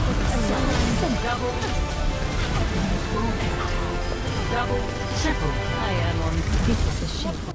Double, triple. I am on. This is the shape.